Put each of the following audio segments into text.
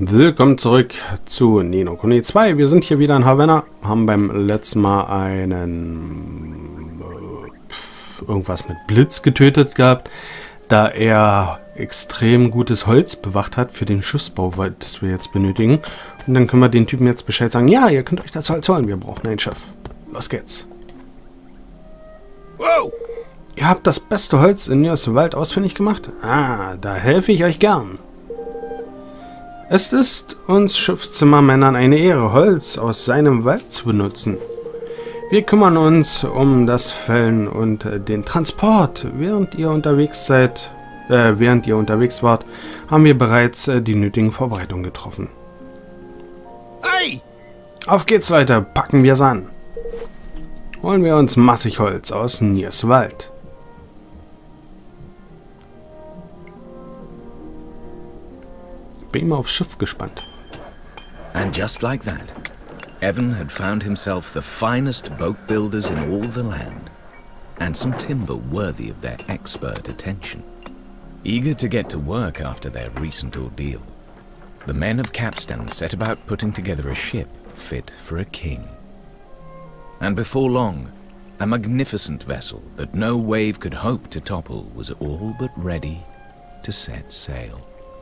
Willkommen zurück zu Ni no Kuni 2. Wir sind hier wieder in Havanna. Haben beim letzten Mal einen irgendwas mit Blitz getötet gehabt, da er extrem gutes Holz bewacht hat für den Schiffsbau, das wir jetzt benötigen. Und dann können wir den Typen jetzt Bescheid sagen, ja, ihr könnt euch das Holz holen, wir brauchen ein Schiff. Los geht's. Wow! Ihr habt das beste Holz in Niers Wald ausfindig gemacht? Ah, da helfe ich euch gern. Es ist uns Schiffszimmermännern eine Ehre, Holz aus seinem Wald zu benutzen. Wir kümmern uns um das Fällen und den Transport. Während ihr unterwegs wart, haben wir bereits die nötigen Vorbereitungen getroffen. Hey! Auf geht's, Leute, packen wir's an. Holen wir uns massig Holz aus Niers Wald. Bin immer aufs Schiff gespannt. And just like that, Evan had found himself the finest boat builders in all the land, and some timber worthy of their expert attention. Eager to get to work after their recent ordeal, the men of Capstan set about putting together a ship fit for a king. And before long, a magnificent vessel that no wave could hope to topple was all but ready to set sail.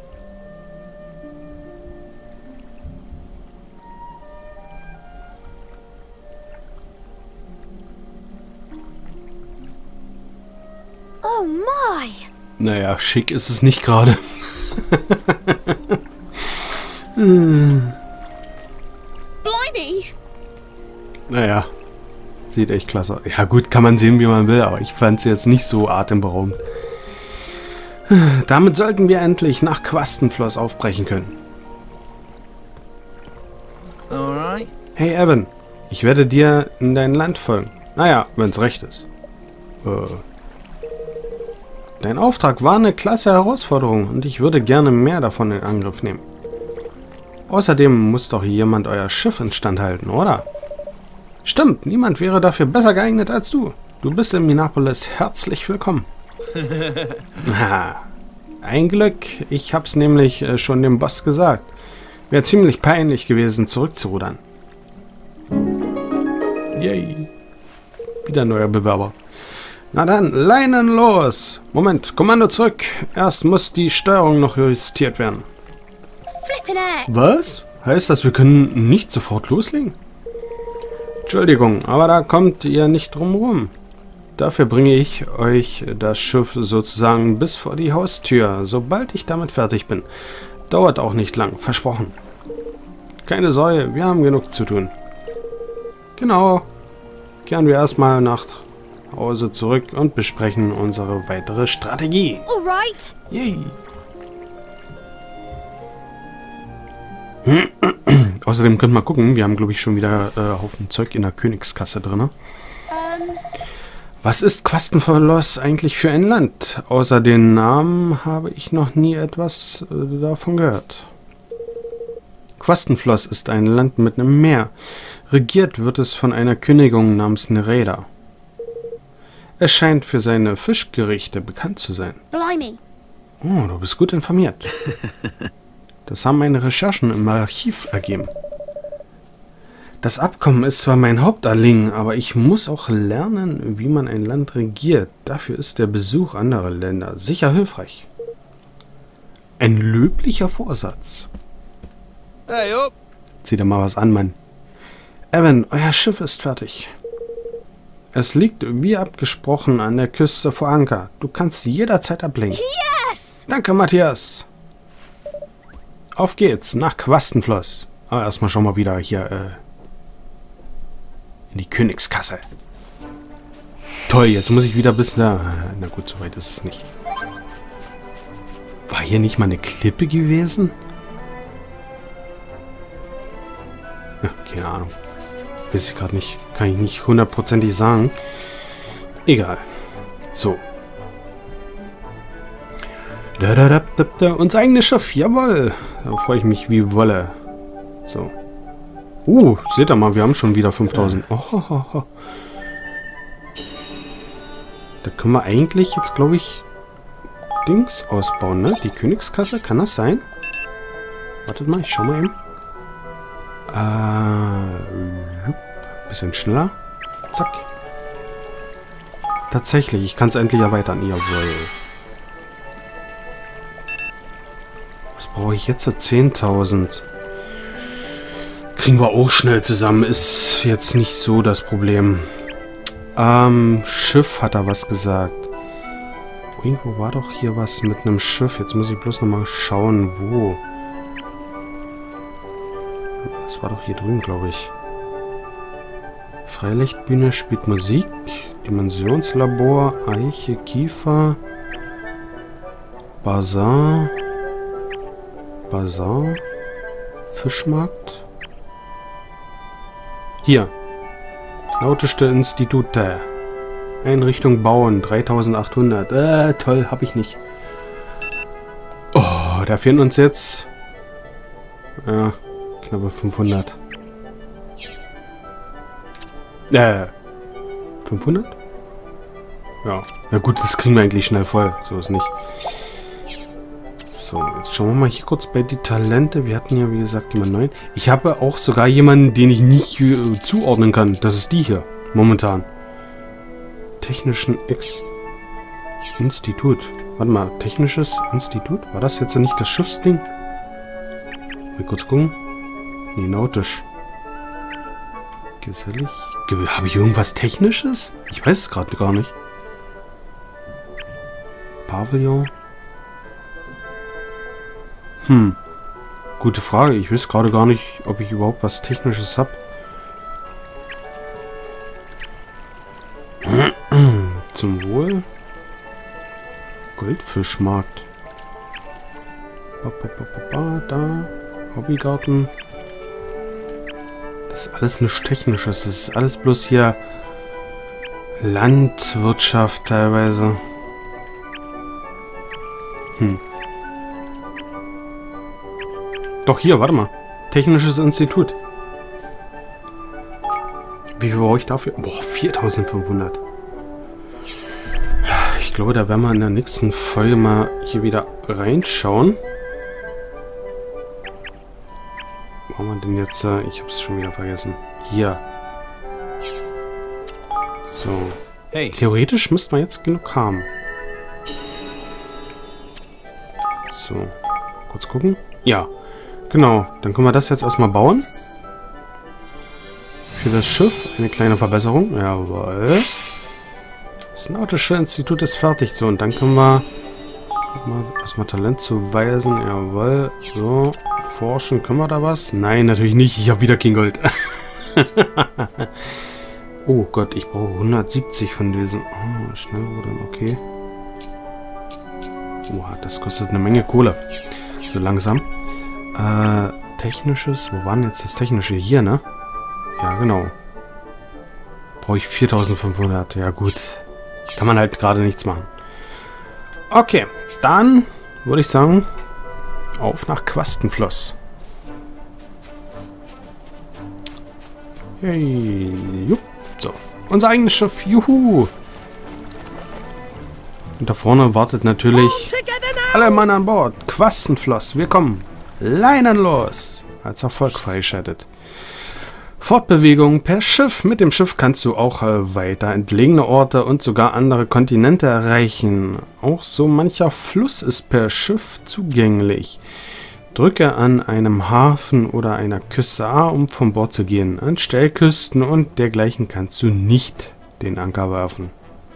Oh my! Naja, schick ist es nicht gerade. Blimey! Naja, sieht echt klasse aus. Ja gut, kann man sehen, wie man will, aber ich fand es jetzt nicht so atemberaubend. Damit sollten wir endlich nach Quastenfloss aufbrechen können. Alright. Hey Evan, ich werde dir in dein Land folgen. Naja, wenn's recht ist. Dein Auftrag war eine klasse Herausforderung und ich würde gerne mehr davon in Angriff nehmen. Außerdem muss doch jemand euer Schiff instand halten, oder? Stimmt, niemand wäre dafür besser geeignet als du. Du bist in Minapolis herzlich willkommen. Ein Glück, ich hab's nämlich schon dem Boss gesagt. Wäre ziemlich peinlich gewesen, zurückzurudern. Yay. Wieder ein neuer Bewerber. Na dann, Leinen los! Moment, Kommando zurück. Erst muss die Steuerung noch justiert werden. Flippin' heck! Was? Heißt das, wir können nicht sofort loslegen? Entschuldigung, aber da kommt ihr nicht drum rum. Dafür bringe ich euch das Schiff sozusagen bis vor die Haustür, sobald ich damit fertig bin. Dauert auch nicht lang, versprochen. Keine Sorge, wir haben genug zu tun. Genau. Kehren wir erstmal nach Hause zurück und besprechen unsere weitere Strategie. Alright! Yay! Außerdem könnt ihr mal gucken, wir haben glaube ich schon wieder Haufen Zeug in der Königskasse drin. Was ist Quastenfloss eigentlich für ein Land? Außer den Namen habe ich noch nie etwas davon gehört. Quastenfloss ist ein Land mit einem Meer. Regiert wird es von einer Königin namens Nereda. Es scheint für seine Fischgerichte bekannt zu sein. Blimey! Oh, du bist gut informiert. Das haben meine Recherchen im Archiv ergeben. Das Abkommen ist zwar mein Hauptanliegen, aber ich muss auch lernen, wie man ein Land regiert. Dafür ist der Besuch anderer Länder sicher hilfreich. Ein löblicher Vorsatz. Hey up! Zieh dir mal was an, Mann. Evan, euer Schiff ist fertig. Es liegt wie abgesprochen an der Küste vor Anker. Du kannst jederzeit ablegen. Yes! Danke, Matthias. Auf geht's nach Quastenfloss. Aber erstmal schon mal wieder hier in die Königskasse. Toll, jetzt muss ich wieder bis da. Na gut, so weit ist es nicht. War hier nicht mal eine Klippe gewesen? Ja, keine Ahnung. Weiß ich gerade nicht. Kann ich nicht hundertprozentig sagen. Egal. So. Unser eigenes Schiff, jawohl. Da freue ich mich wie Wolle. So. Seht ihr mal, wir haben schon wieder 5000. Oh. Da können wir eigentlich jetzt, glaube ich, Dings ausbauen, ne? Die Königskasse, kann das sein? Wartet mal, ich schau mal eben. Bisschen schneller. Zack. Tatsächlich, ich kann es endlich erweitern. Jawohl. Was brauche ich jetzt? 10.000. Kriegen wir auch schnell zusammen. Ist jetzt nicht so das Problem. Schiff hat er was gesagt. Irgendwo war doch hier was mit einem Schiff. Jetzt muss ich bloß nochmal schauen, wo. Das war doch hier drüben, glaube ich. Freilichtbühne spielt Musik. Dimensionslabor, Eiche, Kiefer. Bazar. Bazar. Fischmarkt. Hier. Nautische Institute. Einrichtung bauen. 3800. Toll, habe ich nicht. Oh, da fehlen uns jetzt... knappe 500. 500? Ja. Na gut, das kriegen wir eigentlich schnell voll. So ist nicht. So, jetzt schauen wir mal hier kurz bei die Talente. Wir hatten ja, wie gesagt, jemanden neuen. Ich habe auch sogar jemanden, den ich nicht zuordnen kann. Das ist die hier. Momentan. Technischen Institut. Warte mal, Technisches Institut? War das jetzt nicht das Schiffsding? Mal kurz gucken. Nee, nautisch. Gesellig. Habe ich irgendwas Technisches? Ich weiß es gerade gar nicht. Pavillon. Gute Frage. Ich weiß gerade gar nicht, ob ich überhaupt was Technisches habe. Zum Wohl. Goldfischmarkt. Da. Hobbygarten. Das ist alles nichts Technisches. Das ist alles bloß hier Landwirtschaft teilweise. Doch hier, warte mal. Technisches Institut. Wie viel brauche ich dafür? Boah, 4.500. Ich glaube, da werden wir in der nächsten Folge mal hier wieder reinschauen. Wo haben wir denn jetzt? Ich habe es schon wieder vergessen. Hier. So. Hey. Theoretisch müssten wir jetzt genug haben. So. Kurz gucken. Ja. Genau. Dann können wir das jetzt erstmal bauen. Für das Schiff eine kleine Verbesserung. Jawohl. Das Nautische Institut ist fertig. So, und dann können wir erstmal Talent zuweisen. Jawohl. So. Forschen. Können wir da was? Nein, natürlich nicht. Ich habe wieder kein Gold. Oh Gott, ich brauche 170 von diesen. Oh, Schnellrudern, okay. Oha, das kostet eine Menge Kohle. So langsam. Technisches. Wo war denn jetzt das Technische? Hier, ne? Ja, genau. Brauche ich 4.500. Ja, gut. Kann man halt gerade nichts machen. Okay, dann würde ich sagen, auf nach Quastenfloss. Hey, jupp. So, unser eigenes Schiff. Juhu. Und da vorne wartet natürlich alle Mann an Bord. Quastenfloss, wir kommen. Leinen los. Als Erfolg freigeschaltet. Fortbewegung per Schiff. Mit dem Schiff kannst du auch weiter entlegene Orte und sogar andere Kontinente erreichen. Auch so mancher Fluss ist per Schiff zugänglich. Drücke an einem Hafen oder einer Küste A, um von Bord zu gehen. An Steilküsten und dergleichen kannst du nicht den Anker werfen.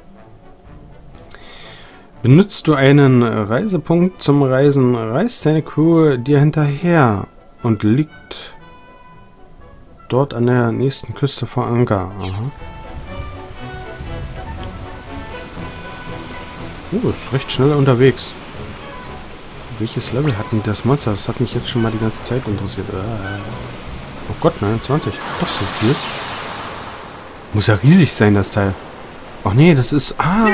Benutzt du einen Reisepunkt zum Reisen, reist deine Crew dir hinterher und liegt dort an der nächsten Küste vor Anker. Aha. Oh, ist recht schnell unterwegs. Welches Level hat denn das Monster? Das hat mich jetzt schon mal die ganze Zeit interessiert. Oh Gott, 29. Doch so viel. Muss ja riesig sein, das Teil. Ach nee, das ist... Ah!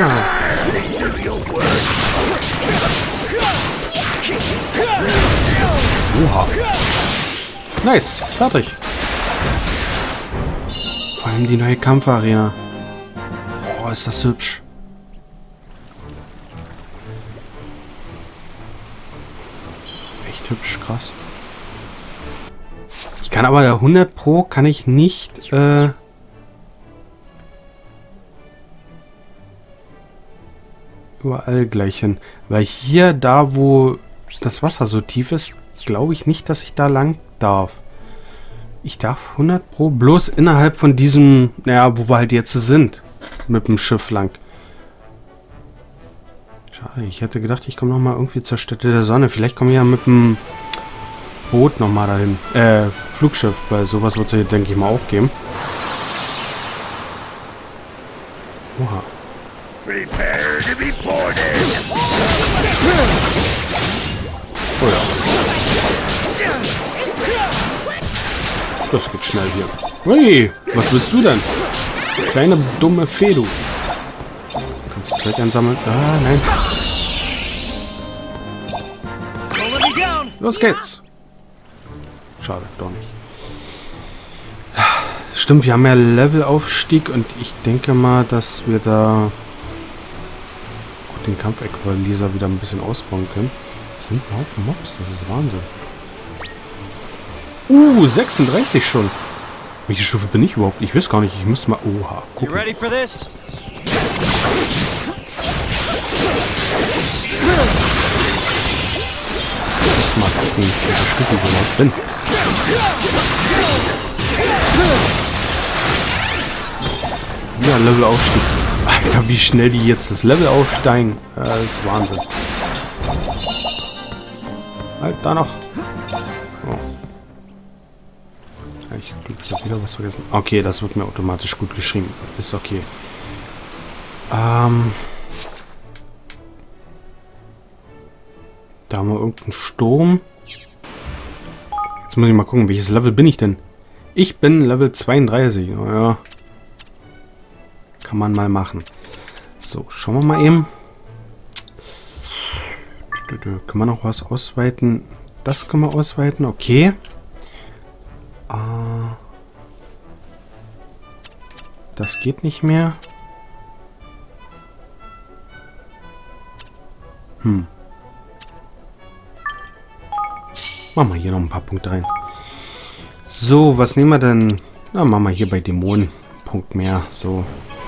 Oha. Nice, fertig. Vor allem die neue Kampfarena. Oh, ist das hübsch. Echt hübsch, krass. kann aber 100 Pro kann ich nicht überall gleich hin. Weil hier, da wo das Wasser so tief ist, glaube ich nicht, dass ich da lang darf. Ich darf 100 Pro bloß innerhalb von diesem, naja, wo wir halt jetzt sind. Mit dem Schiff lang. Schade, ich hätte gedacht, ich komme nochmal irgendwie zur Stätte der Sonne. Vielleicht komme ich ja mit dem Boot nochmal dahin. Flugschiff, weil sowas wird es hier, denke ich mal, auch geben. Oha. Prepare to be boarded. Oh ja. Das geht schnell hier. Hui, was willst du denn? Kleine dumme Fee, du. Kannst du Zeit einsammeln? Ah, nein. Los geht's. Schade, doch nicht. Stimmt, wir haben ja Levelaufstieg und ich denke mal, dass wir da auch den Kampf-Equalizer wieder ein bisschen ausbauen können. Das sind ein Haufen Mobs, das ist Wahnsinn. 36 schon. Welche Stufe bin ich überhaupt? Ich weiß gar nicht, ich müsste mal... Oha, gucken. Ready for this? Ich muss mal gucken, welche Stufe ich überhaupt bin. Ja, Levelaufstieg. Alter, wie schnell die jetzt das Level aufsteigen. Das ist Wahnsinn. Halt, da noch. Oh. Ich glaube, ich habe wieder was vergessen. Okay, das wird mir automatisch gut geschrieben. Ist okay. Da haben wir irgendeinen Sturm. Jetzt muss ich mal gucken, welches Level bin ich denn? Ich bin Level 32. Naja. Kann man mal machen. So, schauen wir mal eben. Können wir noch was ausweiten? Das können wir ausweiten. Okay. Das geht nicht mehr. Machen wir hier noch ein paar Punkte rein. So, was nehmen wir denn? Na, machen wir hier bei Dämonen. Punkt mehr. So.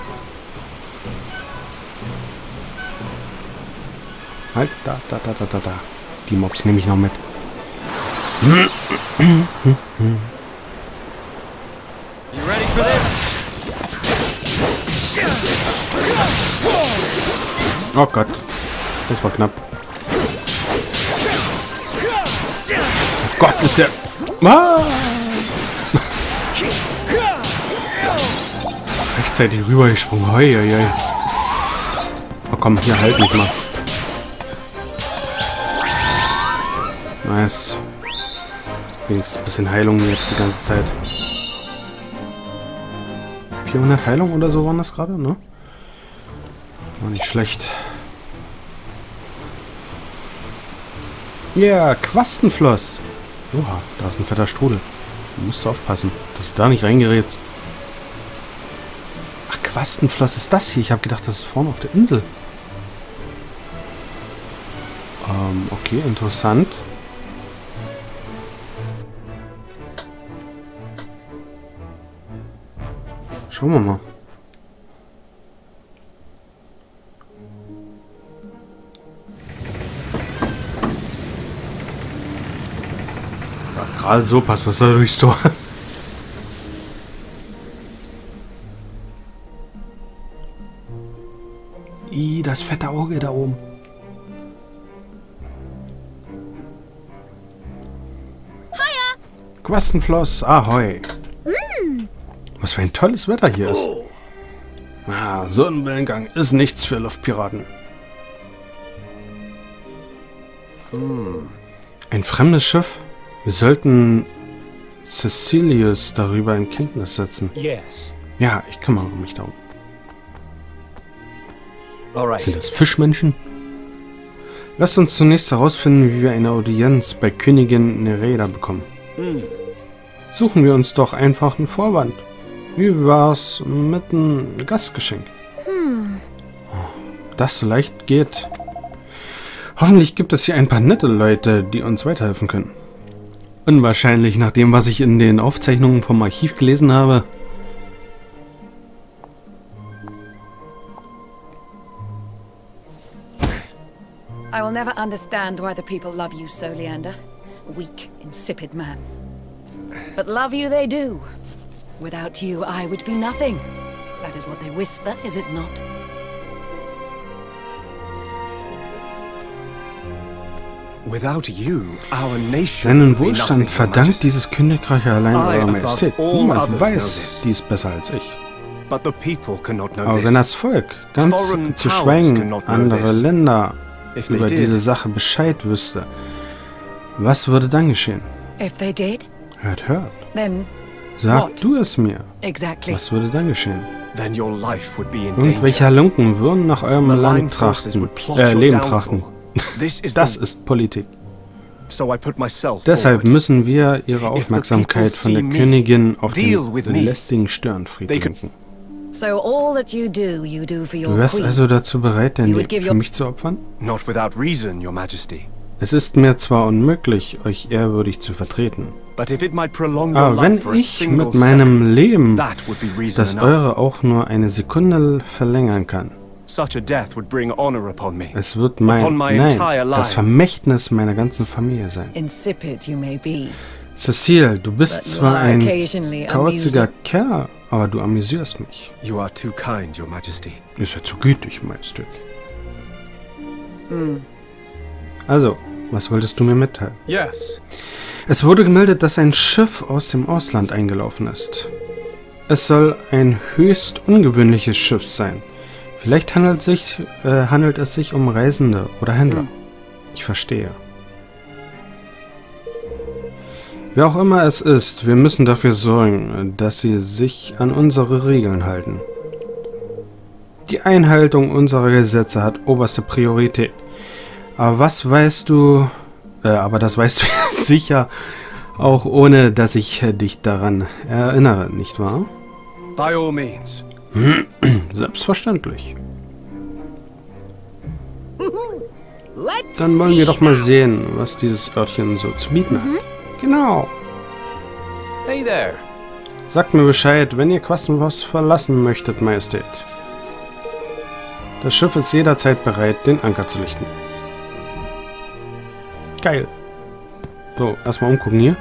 Halt, da. Die Mobs nehme ich noch mit. Oh Gott. Das war knapp. Oh Gott, ist der... Ah! Rechtzeitig rübergesprungen. Hoi, hoi, hoi. Oh komm, hier halt mich mal. Nice. Wenigstens ein bisschen Heilung jetzt die ganze Zeit. 400 Heilung oder so waren das gerade, ne? War nicht schlecht. Ja, yeah, Quastenfloss. Oha, da ist ein fetter Strudel. Du musst aufpassen, dass du da nicht reingerätst. Ach, Quastenfloss ist das hier. Ich habe gedacht, das ist vorne auf der Insel. Okay, interessant. Schauen wir mal. Ja, gerade so passt das da durchs Tor. Das fette Auge da oben. Quastenfloss, ahoi. Was für ein tolles Wetter hier ist. Ah, Sonnenwellengang ist nichts für Luftpiraten. Ein fremdes Schiff? Wir sollten Cecilius darüber in Kenntnis setzen. Ja, ich kümmere mich darum. Sind das Fischmenschen? Lasst uns zunächst herausfinden, wie wir eine Audienz bei Königin Nereida bekommen. Suchen wir uns doch einfach einen Vorwand. Wie war's mit einem Gastgeschenk? Das so leicht geht. Hoffentlich gibt es hier ein paar nette Leute, die uns weiterhelfen können. unwahrscheinlich, nach dem, was ich in den Aufzeichnungen vom Archiv gelesen habe. I will never understand why the people love you so, Leander. Weak, insipid man. But love you they do. Without you, I would be nothing. That is what they whisper, is it not? Without you, our nation Seinen would be Wohlstand nothing, Your verdankt Majesty. dieses Königreich allein eurer above Majestät. all Niemand others weiß know this. dies besser als ich. But the people cannot know Aber this. wenn das Volk, ganz Foreign zu powers schweigen cannot know andere this. Länder If they über did, diese Sache Bescheid wüsste, was würde dann geschehen? If they did, Hört, hört. then Sag What? du es mir. exactly. Was würde dann geschehen? then your life would be in Irgendwelche danger. Halunken würden nach eurem Land Malign forces trachten. would plot your Leben downfall. trachten. This is Das the... ist Politik. So I put myself Deshalb forward. müssen wir ihre Aufmerksamkeit von der people see me, Königin auf deal den with me. lästigen Störenfried They could- lenken. So all that you do for your Du wärst queen. also dazu bereit, dein You would Leben give für your- mich zu opfern? Not without reason, Your Majesty. Es ist mir zwar unmöglich, euch ehrwürdig zu vertreten, But if it might prolong your aber wenn life for a ich single mit meinem second, Leben that would be reason das enough. eure auch nur eine Sekunde verlängern kann, Such a death would bring honor upon me. es wird Upon my entire das life. Vermächtnis meiner ganzen Familie sein. Insipid you may be, Cecile, du bist but you zwar are ein occasionally kauziger amusing. Kerl, aber du amüsierst mich. You are too kind, Your Majesty. Ist ja zu gütig, Majestät. Also, was wolltest du mir mitteilen? Yes. Es wurde gemeldet, dass ein Schiff aus dem Ausland eingelaufen ist. Es soll ein höchst ungewöhnliches Schiff sein. Vielleicht handelt es sich um Reisende oder Händler. Ich verstehe. Wer auch immer es ist, wir müssen dafür sorgen, dass sie sich an unsere Regeln halten. Die Einhaltung unserer Gesetze hat oberste Priorität. Aber das weißt du ja sicher, auch ohne dass ich dich daran erinnere, nicht wahr? By all means. Selbstverständlich. Dann wollen wir doch mal sehen, was dieses Örtchen so zu bieten hat. Genau. Hey there. Sagt mir Bescheid, wenn ihr Quastenfoss verlassen möchtet, Majestät. Das Schiff ist jederzeit bereit, den Anker zu lichten. Geil. So, erstmal umgucken hier.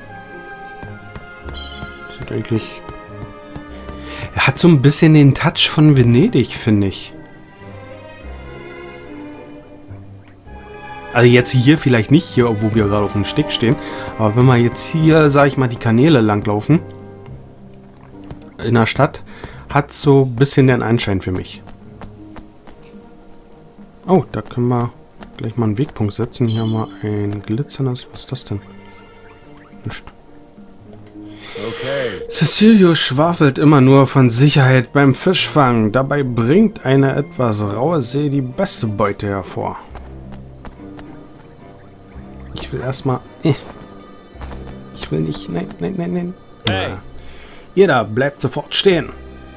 Sieht eigentlich... Er hat so ein bisschen den Touch von Venedig, finde ich. Also jetzt hier vielleicht nicht, hier, obwohl wir gerade auf dem Steg stehen. Aber wenn wir jetzt hier, sag ich mal, die Kanäle langlaufen, in der Stadt, hat so ein bisschen den Anschein für mich. Oh, da können wir gleich mal einen Wegpunkt setzen. Hier haben wir ein glitzerndes... Was ist das denn? Nicht. Okay. Cecilio schwafelt immer nur von Sicherheit beim Fischfang. Dabei bringt eine etwas raue See die beste Beute hervor. Ich will erstmal... Ich will nicht... Nein. Hey. Ja. Jeder bleibt sofort stehen.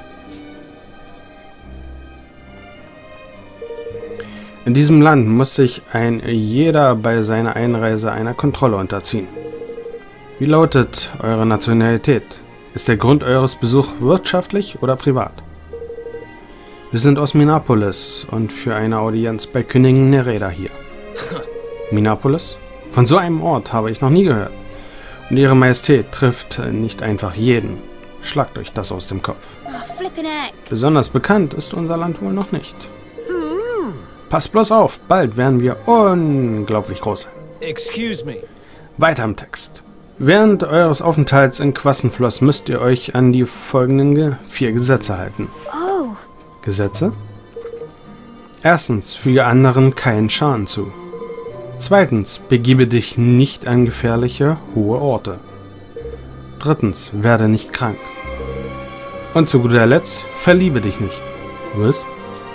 In diesem Land muss sich jeder bei seiner Einreise einer Kontrolle unterziehen. Wie lautet eure Nationalität? Ist der Grund eures Besuchs wirtschaftlich oder privat? Wir sind aus Minapolis und für eine Audienz bei Königin Nereda hier. Minapolis? Von so einem Ort habe ich noch nie gehört. Und Ihre Majestät trifft nicht einfach jeden. Schlagt euch das aus dem Kopf. Oh, flippin' heck. Besonders bekannt ist unser Land wohl noch nicht. Passt bloß auf, bald werden wir unglaublich groß sein. Excuse me. Weiter im Text. Während eures Aufenthalts in Quastenfloss müsst ihr euch an die folgenden 4 Gesetze halten. Oh, Gesetze? Erstens, füge anderen keinen Schaden zu. Zweitens, begebe dich nicht an gefährliche, hohe Orte. Drittens, werde nicht krank. Und zu guter Letzt, verliebe dich nicht. Was?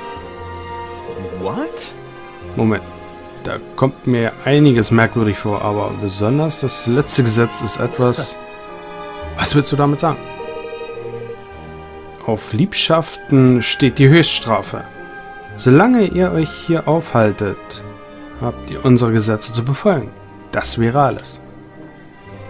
What? Moment, da kommt mir einiges merkwürdig vor, aber besonders das letzte Gesetz ist etwas... Was willst du damit sagen? Auf Liebschaften steht die Höchststrafe. Solange ihr euch hier aufhaltet, habt ihr unsere Gesetze zu befolgen. Das wäre alles.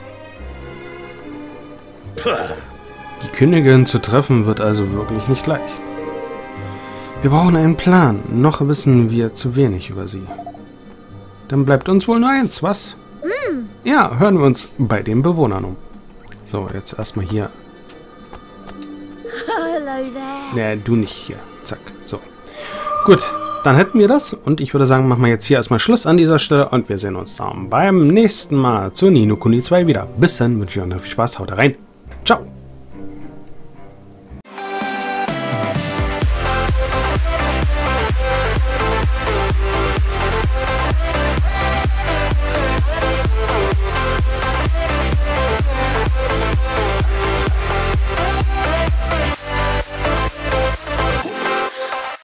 Die Königin zu treffen wird also wirklich nicht leicht. Wir brauchen einen Plan. Noch wissen wir zu wenig über sie. Dann bleibt uns wohl nur eins, was? Ja, hören wir uns bei den Bewohnern um. So, jetzt erstmal hier. Hello there. Nee, du nicht hier. Zack, so. Gut, dann hätten wir das. Und ich würde sagen, machen wir jetzt hier erstmal Schluss an dieser Stelle. Und wir sehen uns dann beim nächsten Mal zu Ni no Kuni 2 wieder. Bis dann, wünsche ich euch noch viel Spaß. Haut rein. Ciao.